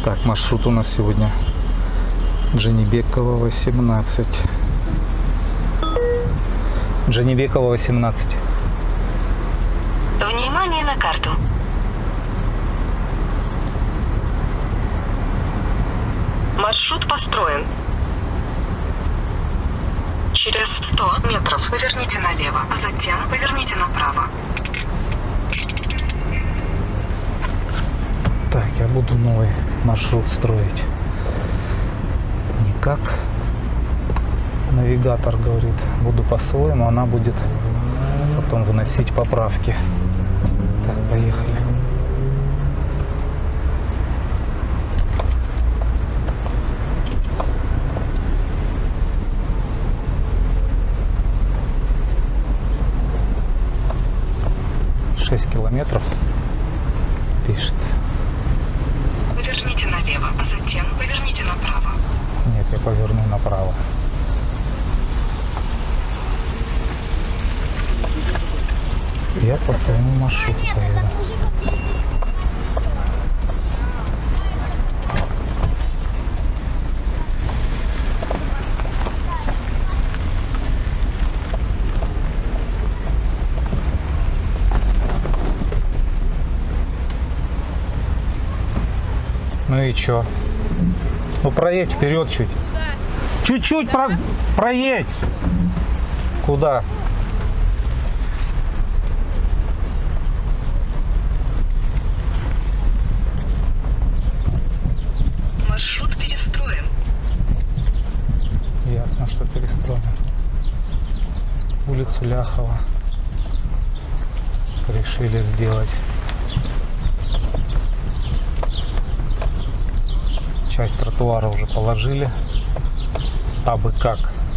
Так, маршрут у нас сегодня Джанибекова, 18. Джанибекова, 18. Внимание на карту. Маршрут построен. Через 100 метров поверните налево, а затем поверните направо. Так, я буду новый маршрут строить. Не как навигатор говорит, буду по-своему, она будет потом вносить поправки. Так, поехали. Километров пишет. Поверните налево, а затем поверните направо. Нет, я поверну направо. Я по своему маршруту поеду. Ну и чё? Ну проедь вперед чуть. Чуть-чуть проедь. Куда? Маршрут перестроен. Ясно, что перестроен. Улицу Ляхова решили сделать. Часть тротуара уже положили, абы как,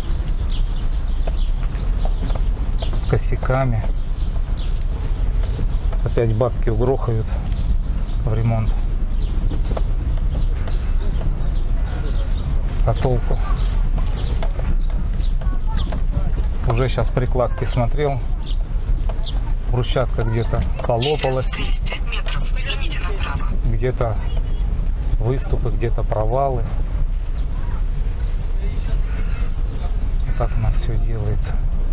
с косяками. Опять бабки угрохают в ремонт. А толку? Уже сейчас прикладки смотрел, брусчатка где-то полопалась, 200 метров поверните направо. где-то выступы, где-то провалы. Вот так у нас все делается.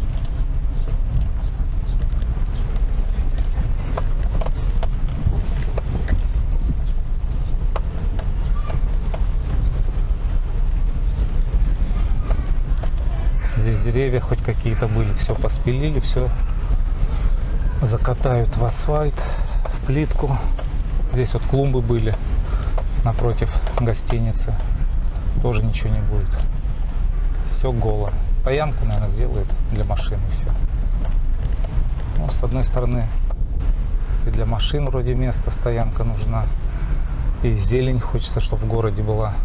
Здесь деревья хоть какие-то были, все поспилили, все закатают в асфальт, в плитку. Здесь вот клумбы были напротив гостиницы, тоже ничего не будет, все голо. Стоянку, наверное, сделают для машин и все. Ну, с одной стороны, и для машин вроде место, стоянка нужна, и зелень хочется, чтобы в городе была.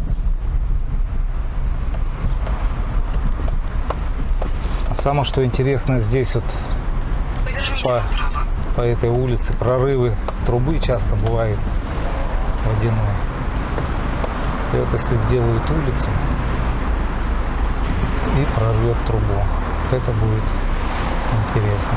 А самое что интересно, здесь вот по этой улице прорывы трубы часто бывает водяной. И вот если сделают улицу и прорвет трубу, вот это будет интересно.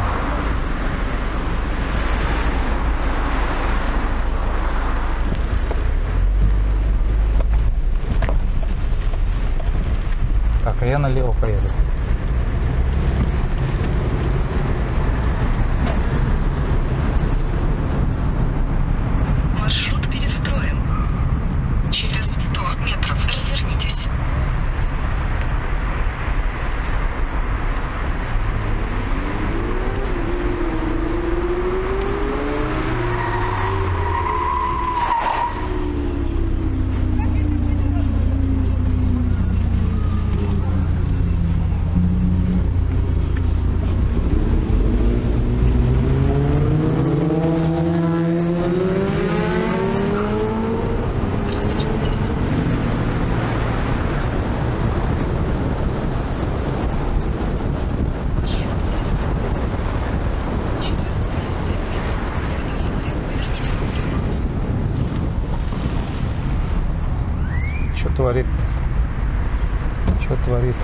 Так, а я налево поеду. Маршрут перестроен. Через 100 метров развернитесь. Что творит? Что творит?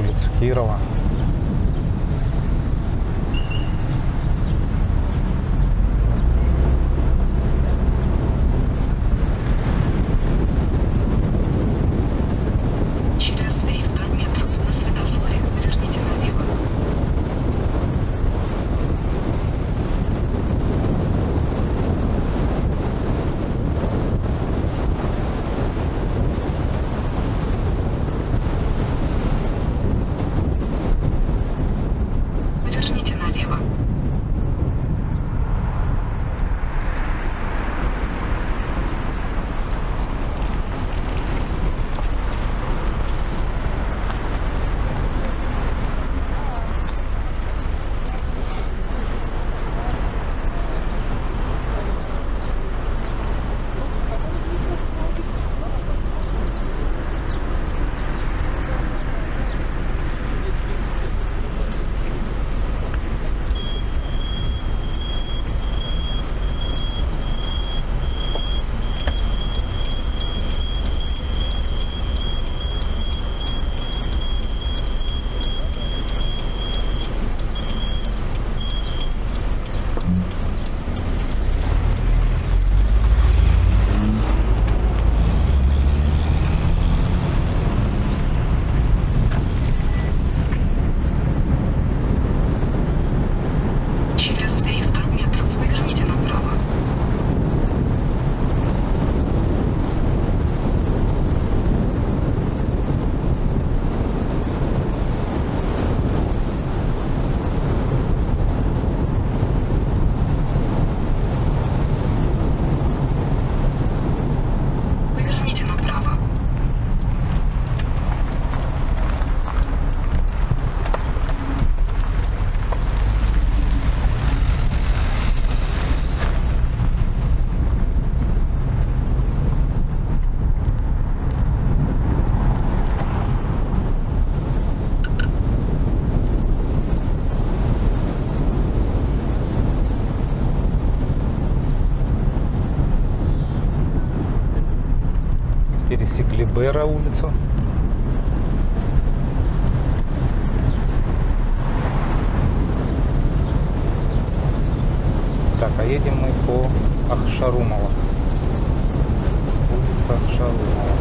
улицу Кирова. Через 300 метров на светофоре поверните налево. Поверните налево. Через 300 метров поверните направо. Поверните направо. Пересекли Бера улицу. Так, а едем мы по Ахшарумова. Улица Ахшарумова.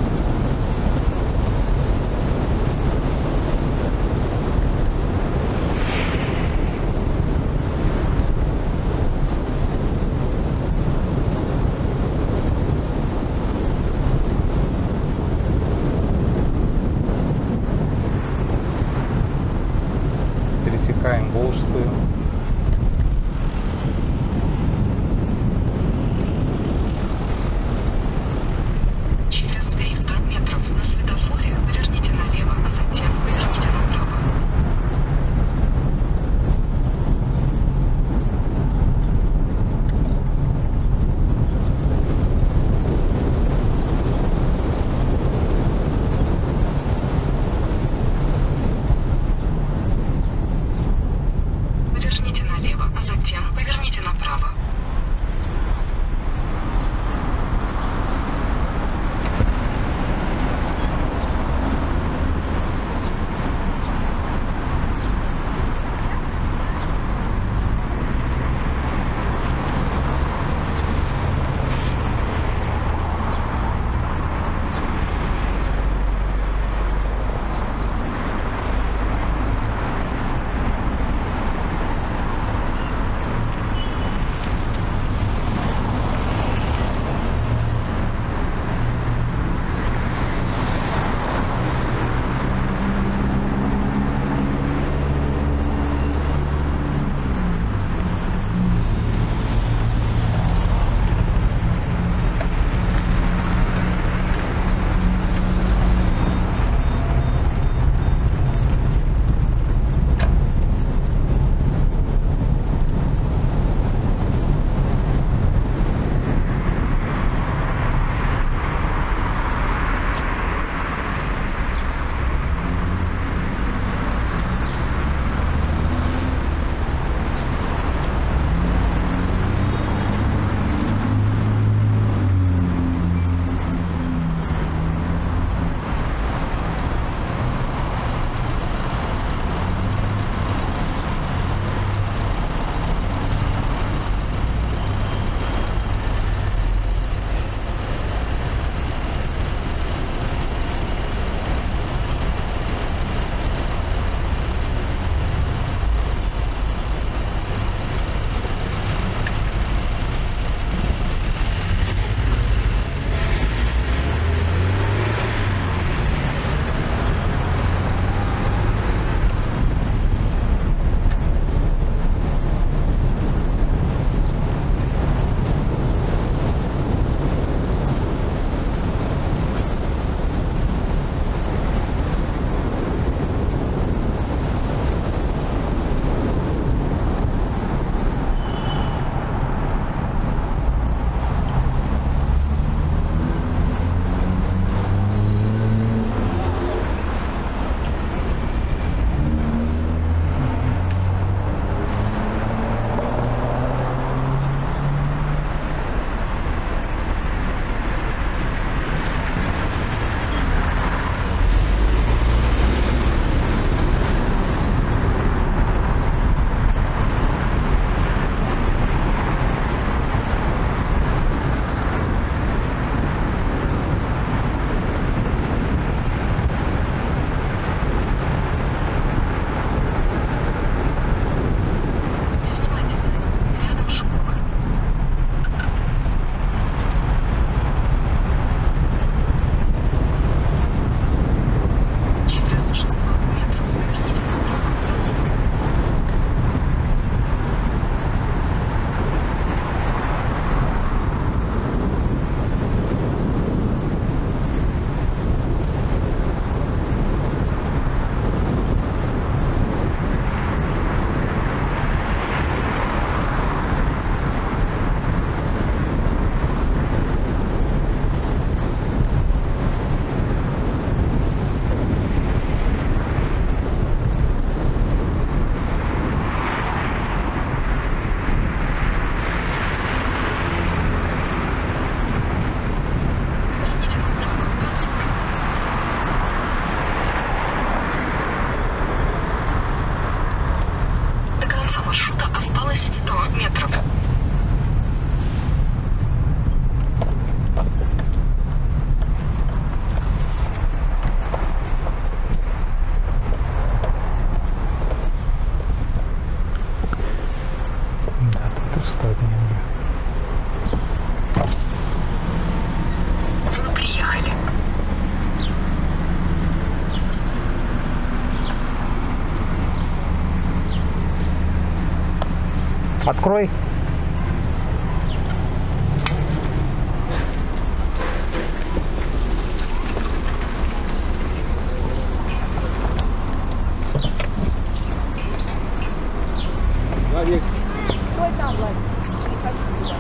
Пересекаем Волжскую. Через 300 метров на светофоре поверните налево, а затем поверните направо. маршрута осталось 100 метров. Да, тут и встать негде. Вы приехали. Открой. Владик. Стой там, Владик. Не хочу туда.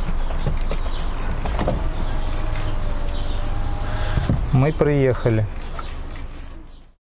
Мы приехали.